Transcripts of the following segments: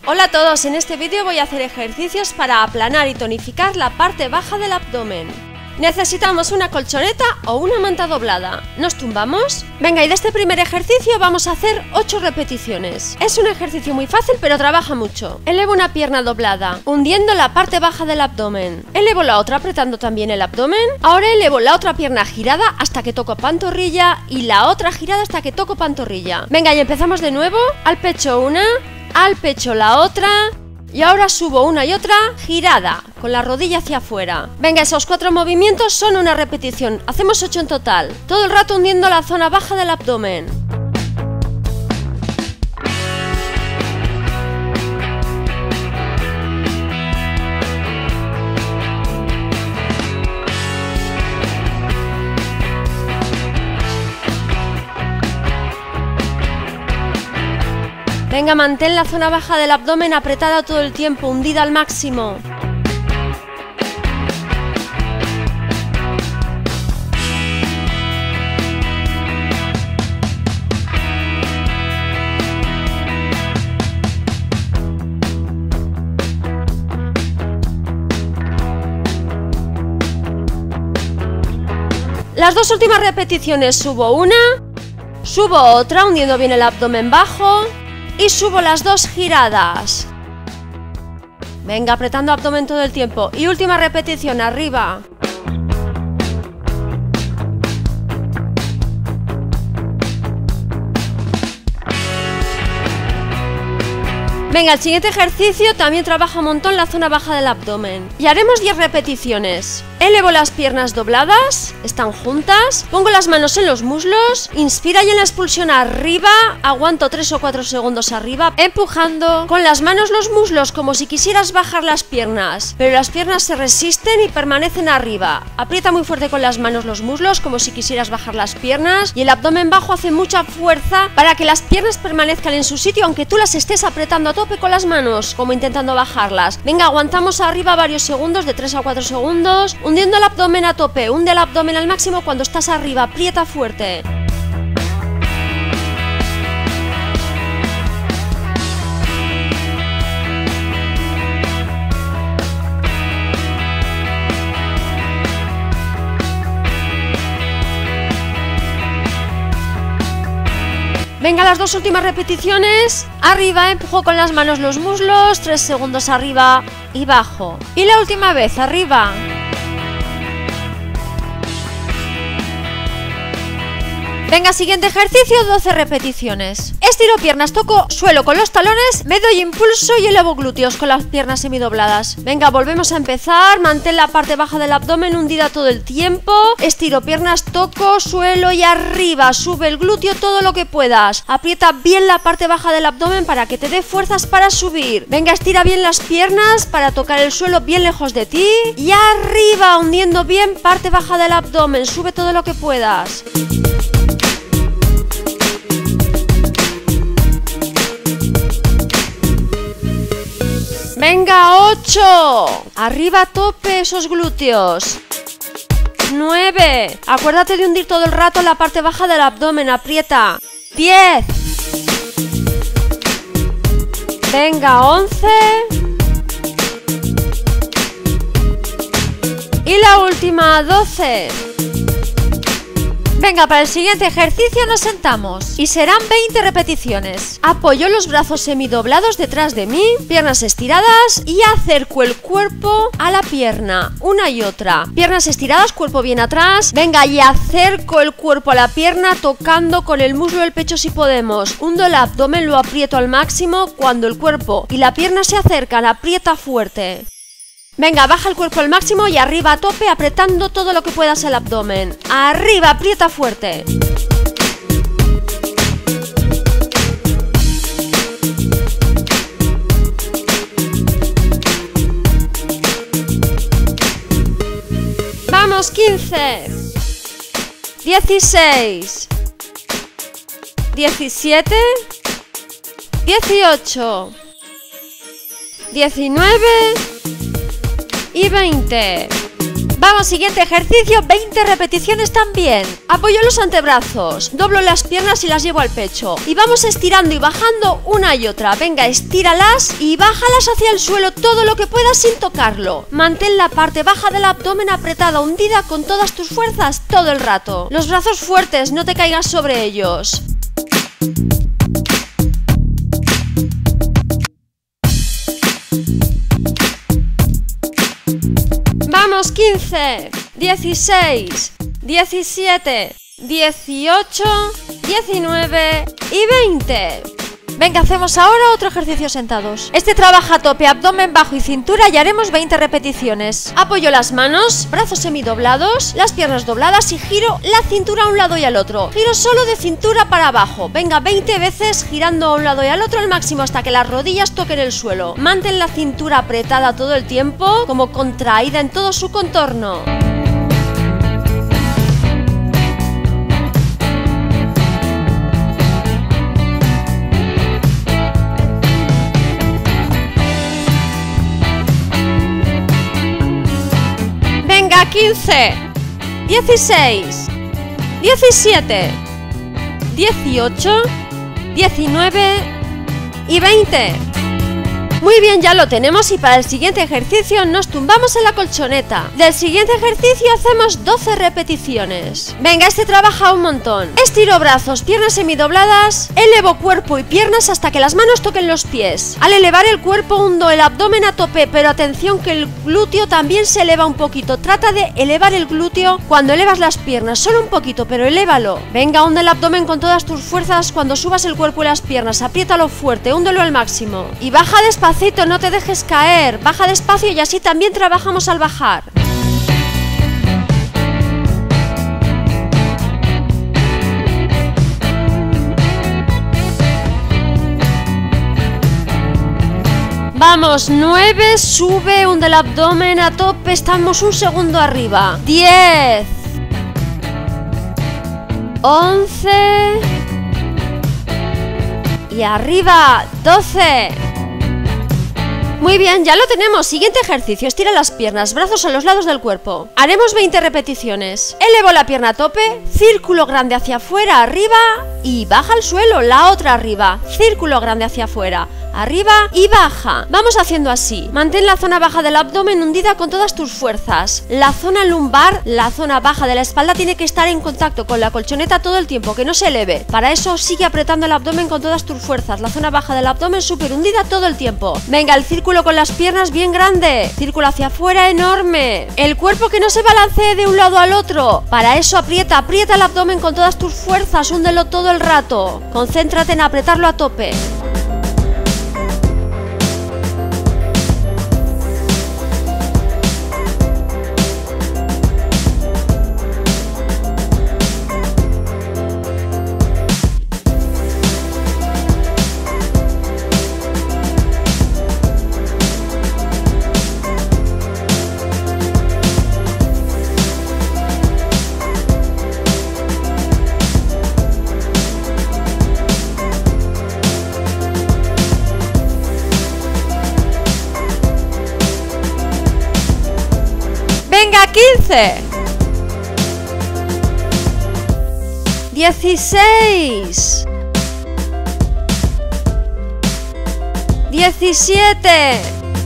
Hola a todos, en este vídeo voy a hacer ejercicios para aplanar y tonificar la parte baja del abdomen. Necesitamos una colchoneta o una manta doblada. ¿Nos tumbamos? Venga, y de este primer ejercicio vamos a hacer 8 repeticiones. Es un ejercicio muy fácil, pero trabaja mucho. Elevo una pierna doblada, hundiendo la parte baja del abdomen. Elevo la otra apretando también el abdomen. Ahora elevo la otra pierna girada hasta que toco pantorrilla y la otra girada hasta que toco pantorrilla. Venga, y empezamos de nuevo. Al pecho una, al pecho la otra. Y ahora subo una y otra girada, con la rodilla hacia afuera. Venga, esos 4 movimientos son una repetición. Hacemos 8 en total. Todo el rato hundiendo la zona baja del abdomen. Venga, mantén la zona baja del abdomen apretada todo el tiempo, hundida al máximo. Las dos últimas repeticiones subo una, subo otra hundiendo bien el abdomen bajo. Y subo las dos giradas. Venga, apretando abdomen todo el tiempo. Y última repetición, arriba. Venga, el siguiente ejercicio también trabaja un montón la zona baja del abdomen. Y haremos 10 repeticiones. Elevo las piernas dobladas, están juntas, pongo las manos en los muslos, inspira y en la expulsión arriba, aguanto 3 o 4 segundos arriba, empujando con las manos los muslos como si quisieras bajar las piernas, pero las piernas se resisten y permanecen arriba. Aprieta muy fuerte con las manos los muslos como si quisieras bajar las piernas y el abdomen bajo hace mucha fuerza para que las piernas permanezcan en su sitio aunque tú las estés apretando a tope con las manos, como intentando bajarlas. Venga, aguantamos arriba varios segundos, de 3 a 4 segundos, hundiendo el abdomen a tope, hunde el abdomen al máximo cuando estás arriba, aprieta fuerte. Venga, las dos últimas repeticiones. Arriba, empujo con las manos los muslos, 3 segundos arriba y bajo. Y la última vez, arriba. Venga, siguiente ejercicio, 12 repeticiones. Estiro piernas, toco suelo con los talones, me doy impulso y elevo glúteos con las piernas semidobladas. Venga, volvemos a empezar, mantén la parte baja del abdomen hundida todo el tiempo. Estiro piernas, toco suelo y arriba, sube el glúteo todo lo que puedas. Aprieta bien la parte baja del abdomen para que te dé fuerzas para subir. Venga, estira bien las piernas para tocar el suelo bien lejos de ti. Y arriba, hundiendo bien parte baja del abdomen, sube todo lo que puedas. Venga, 8. Arriba a tope esos glúteos. 9. Acuérdate de hundir todo el rato la parte baja del abdomen, aprieta. 10. Venga, 11. Y la última, 12. Venga, para el siguiente ejercicio nos sentamos y serán 20 repeticiones. Apoyo los brazos semidoblados detrás de mí, piernas estiradas y acerco el cuerpo a la pierna, una y otra. Piernas estiradas, cuerpo bien atrás. Venga, y acerco el cuerpo a la pierna tocando con el muslo del pecho si podemos. Hundo el abdomen, lo aprieto al máximo. Cuando el cuerpo y la pierna se acercan, aprieta fuerte. Venga, baja el cuerpo al máximo y arriba a tope, apretando todo lo que puedas el abdomen. Arriba, aprieta fuerte. Vamos, 15. 16. 17. 18. 19. Y 20. Vamos, siguiente ejercicio, 20 repeticiones también. Apoyo los antebrazos, doblo las piernas y las llevo al pecho. Y vamos estirando y bajando una y otra. Venga, estíralas y bájalas hacia el suelo todo lo que puedas sin tocarlo. Mantén la parte baja del abdomen apretada, hundida con todas tus fuerzas todo el rato. Los brazos fuertes, no te caigas sobre ellos. Vamos, 15, 16, 17, 18, 19 y 20. Venga, hacemos ahora otro ejercicio sentados. Este trabaja a tope, abdomen, bajo y cintura y haremos 20 repeticiones. Apoyo las manos, brazos semidoblados, las piernas dobladas y giro la cintura a un lado y al otro. Giro solo de cintura para abajo. Venga, 20 veces girando a un lado y al otro al máximo hasta que las rodillas toquen el suelo. Mantén la cintura apretada todo el tiempo, como contraída en todo su contorno. Venga, 15, 16, 17, 18, 19 y 20. Muy bien, ya lo tenemos y para el siguiente ejercicio nos tumbamos en la colchoneta. Del siguiente ejercicio hacemos 12 repeticiones. Venga, este trabaja un montón. Estiro brazos, piernas semidobladas, elevo cuerpo y piernas hasta que las manos toquen los pies. Al elevar el cuerpo hundo el abdomen a tope, pero atención que el glúteo también se eleva un poquito. Trata de elevar el glúteo cuando elevas las piernas, solo un poquito, pero elévalo. Venga, hunde el abdomen con todas tus fuerzas cuando subas el cuerpo y las piernas. Apriétalo fuerte, húndelo al máximo. Y baja despacito. No te dejes caer, baja despacio y así también trabajamos al bajar. Vamos, 9, sube, hunde el abdomen a tope, estamos un segundo arriba. 10, 11 y arriba, 12. Muy bien, ya lo tenemos. Siguiente ejercicio, estira las piernas, brazos a los lados del cuerpo. Haremos 20 repeticiones. Elevo la pierna a tope, círculo grande hacia afuera, arriba y baja al suelo, la otra arriba. Círculo grande hacia afuera, arriba y baja. Vamos haciendo así. Mantén la zona baja del abdomen hundida con todas tus fuerzas. La zona lumbar, la zona baja de la espalda tiene que estar en contacto con la colchoneta todo el tiempo, que no se eleve. Para eso sigue apretando el abdomen con todas tus fuerzas. La zona baja del abdomen súper hundida todo el tiempo. Venga, el círculo con las piernas bien grande, círculo hacia afuera enorme, el cuerpo que no se balancee de un lado al otro. Para eso aprieta el abdomen con todas tus fuerzas, húndelo todo el rato, concéntrate en apretarlo a tope. Venga, 15, 16, 17,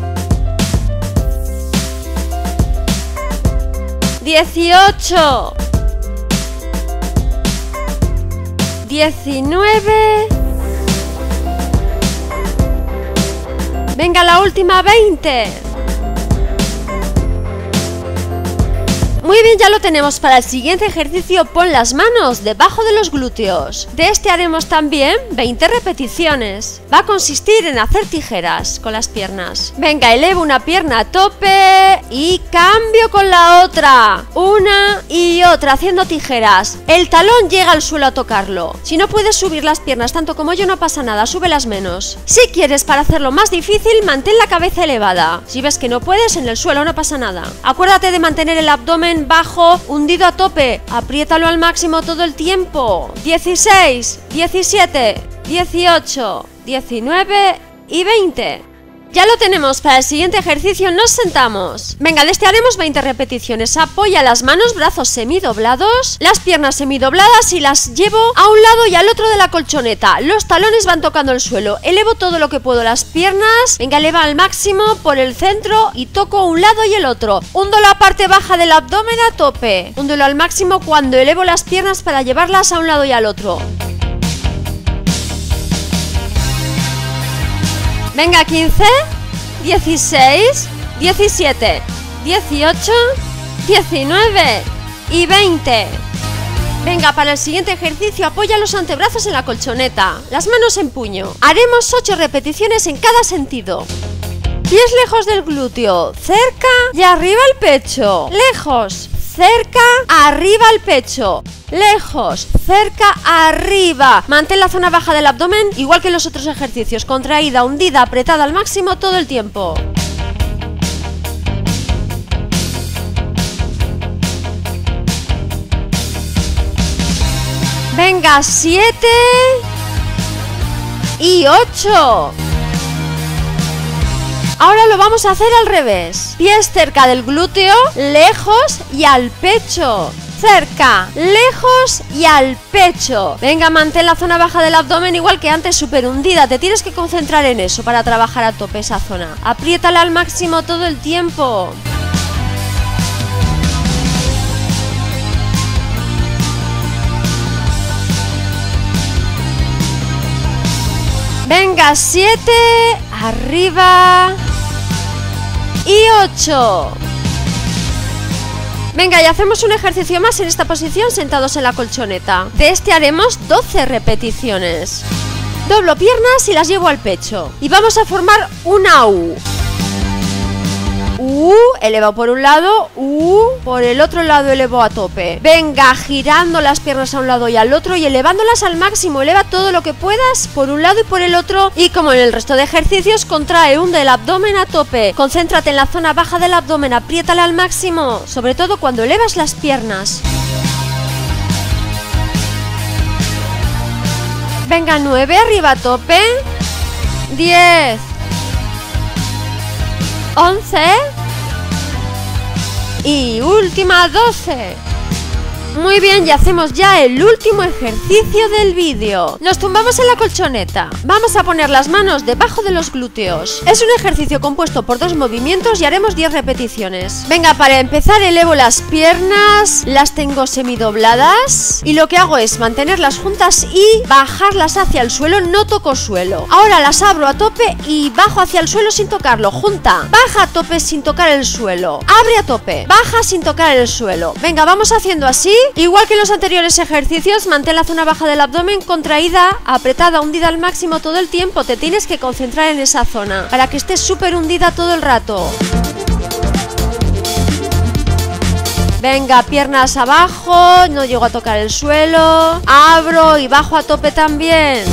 18, 19. Venga, la última, 20. Muy bien, ya lo tenemos. Para el siguiente ejercicio pon las manos debajo de los glúteos. De este haremos también 20 repeticiones. Va a consistir en hacer tijeras con las piernas. Venga, elevo una pierna a tope y cambio con la otra. Una y otra, haciendo tijeras. El talón llega al suelo a tocarlo. Si no puedes subir las piernas tanto como yo, no pasa nada, súbelas menos. Si quieres, para hacerlo más difícil, mantén la cabeza elevada. Si ves que no puedes, en el suelo no pasa nada. Acuérdate de mantener el abdomen bajo, hundido a tope. Apriétalo al máximo todo el tiempo. 16, 17, 18, 19 y 20. Ya lo tenemos. Para el siguiente ejercicio nos sentamos. Venga, de este haremos 20 repeticiones. Apoya las manos, brazos semidoblados, las piernas semidobladas y las llevo a un lado y al otro de la colchoneta. Los talones van tocando el suelo. Elevo todo lo que puedo las piernas. Venga, eleva al máximo por el centro y toco un lado y el otro. Hundo la parte baja del abdomen a tope. Húndelo al máximo cuando elevo las piernas para llevarlas a un lado y al otro. Venga, 15, 16, 17, 18, 19 y 20. Venga, para el siguiente ejercicio apoya los antebrazos en la colchoneta, las manos en puño. Haremos 8 repeticiones en cada sentido. Pies lejos del glúteo, cerca y arriba el pecho. Lejos, cerca, arriba el pecho. Lejos, cerca, arriba. Mantén la zona baja del abdomen igual que en los otros ejercicios. Contraída, hundida, apretada al máximo todo el tiempo. Venga, 7 y 8. Ahora lo vamos a hacer al revés. Pies cerca del glúteo, lejos y al pecho. Cerca, lejos y al pecho. Venga, mantén la zona baja del abdomen igual que antes, súper hundida. Te tienes que concentrar en eso para trabajar a tope esa zona. Apriétala al máximo todo el tiempo. Venga, 7, arriba y 8. Venga, y hacemos un ejercicio más en esta posición sentados en la colchoneta. De este haremos 12 repeticiones. Doblo piernas y las llevo al pecho. Y vamos a formar una U. U, elevo por un lado, U, por el otro lado elevo a tope. Venga, girando las piernas a un lado y al otro y elevándolas al máximo. Eleva todo lo que puedas por un lado y por el otro. Y como en el resto de ejercicios, contrae, hunde el abdomen a tope. Concéntrate en la zona baja del abdomen, apriétala al máximo, sobre todo cuando elevas las piernas. Venga, 9, arriba a tope. 10, 11 y última 12. Muy bien, y hacemos ya el último ejercicio del vídeo. Nos tumbamos en la colchoneta. Vamos a poner las manos debajo de los glúteos. Es un ejercicio compuesto por 2 movimientos y haremos 10 repeticiones. Venga, para empezar elevo las piernas, las tengo semidobladas y lo que hago es mantenerlas juntas y bajarlas hacia el suelo, no toco suelo. Ahora las abro a tope y bajo hacia el suelo sin tocarlo, junta. Baja a tope sin tocar el suelo. Abre a tope. Baja sin tocar el suelo. Venga, vamos haciendo así. Igual que en los anteriores ejercicios, mantén la zona baja del abdomen contraída, apretada, hundida al máximo todo el tiempo. Te tienes que concentrar en esa zona para que estés súper hundida todo el rato. Venga, piernas abajo, no llego a tocar el suelo. Abro y bajo a tope también.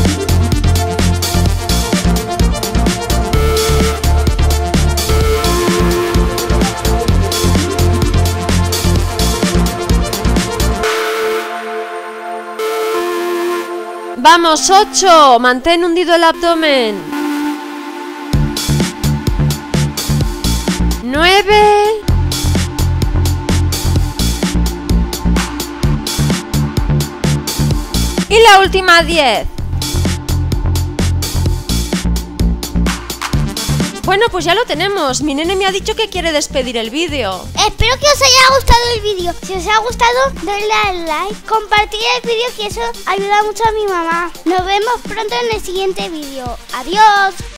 Vamos, 8. Mantén hundido el abdomen. 9. Y la última, 10. Bueno, pues ya lo tenemos. Mi nene me ha dicho que quiere despedir el vídeo. Espero que os haya gustado el vídeo. Si os ha gustado, dadle al like, compartir el vídeo, que eso ayuda mucho a mi mamá. Nos vemos pronto en el siguiente vídeo. Adiós.